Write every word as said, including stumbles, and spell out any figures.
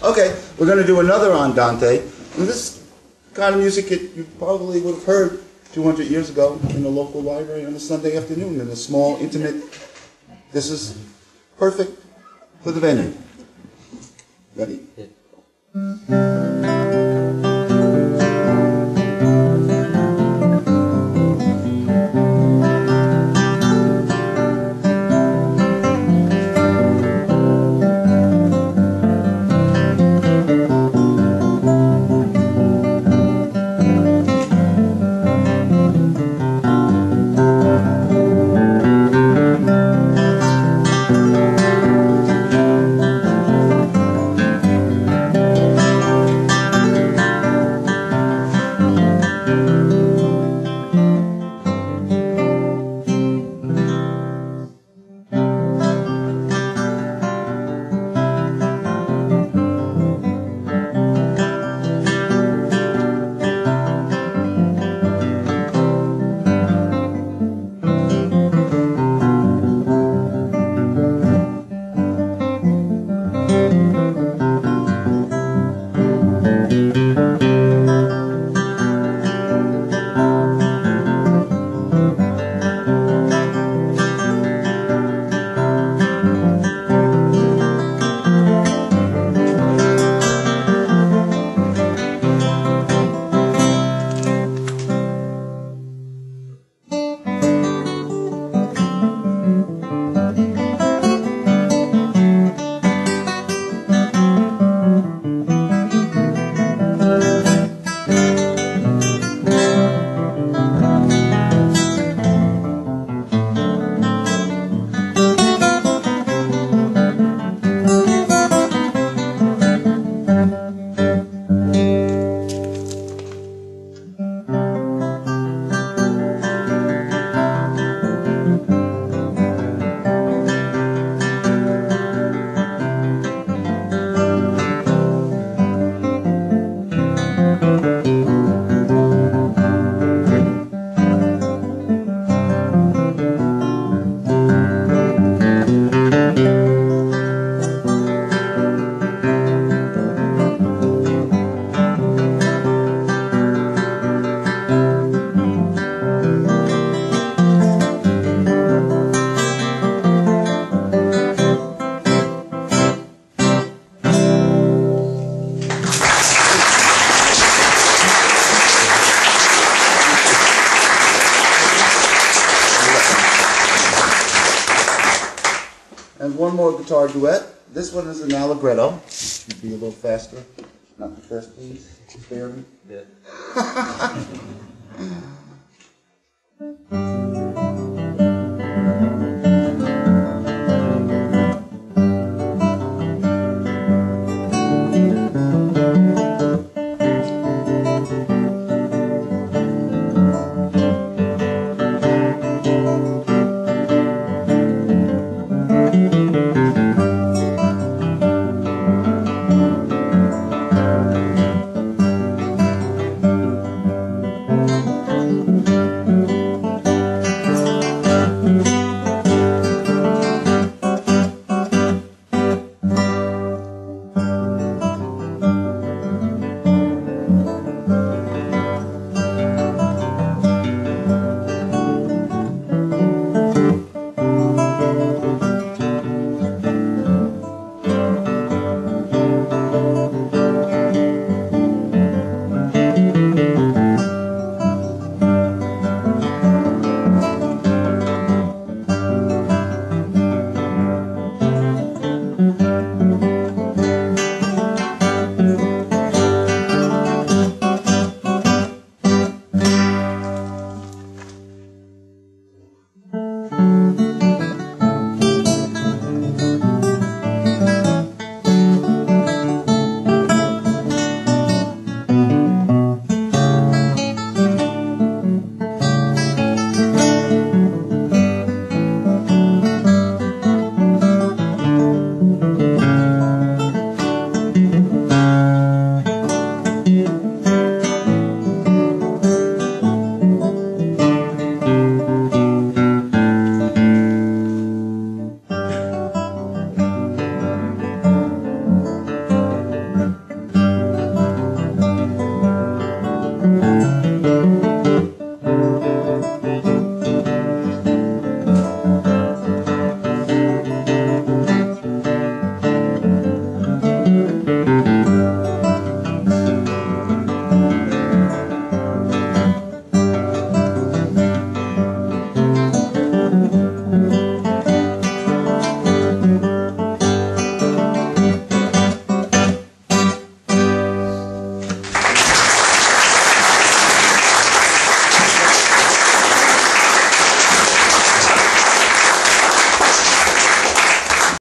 Okay, we're going to do another on Dante. And this kind of music it, you probably would have heard two hundred years ago in the local library on a Sunday afternoon in a small, intimate. This is perfect for the venue. Ready? And one more guitar duet. This one is an allegretto. Be a little faster. Not too fast, please. Spare me. Yeah.